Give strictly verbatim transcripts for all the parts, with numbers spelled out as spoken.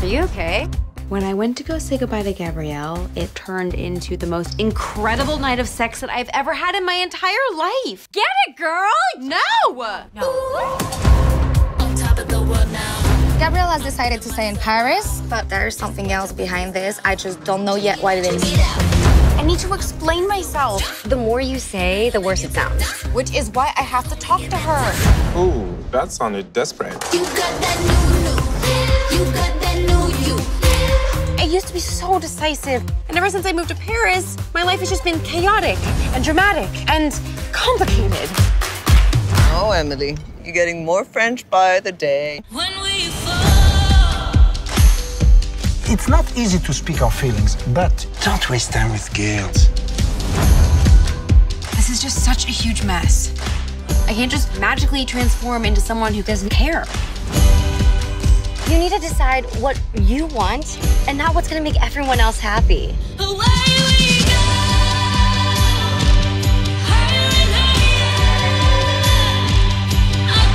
you okay? When I went to go say goodbye to Gabriel, it turned into the most incredible night of sex that I've ever had in my entire life. Get it, girl? No! No. Gabriel has decided to stay in Paris, but there's something else behind this. I just don't know yet what it is. I need to explain myself. The more you say, the worse it sounds. Which is why I have to talk to her. Ooh, that sounded desperate. You got that new, new. You got that new you. I used to be so decisive, and ever since I moved to Paris, my life has just been chaotic and dramatic and complicated. Oh, Emily, you're getting more French by the day. When we fall. It's not easy to speak our feelings, but don't waste time with girls. This is just such a huge mess. I can't just magically transform into someone who doesn't care. You need to decide what you want and not what's gonna make everyone else happy. Away we go. Higher and higher. Up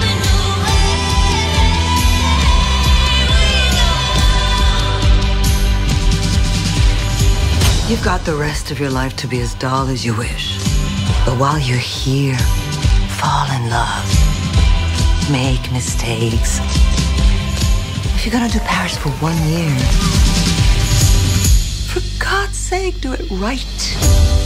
and away we go. You've got the rest of your life to be as dull as you wish. But while you're here, fall in love. Make mistakes. If you're gonna do Paris for one year, for God's sake, do it right.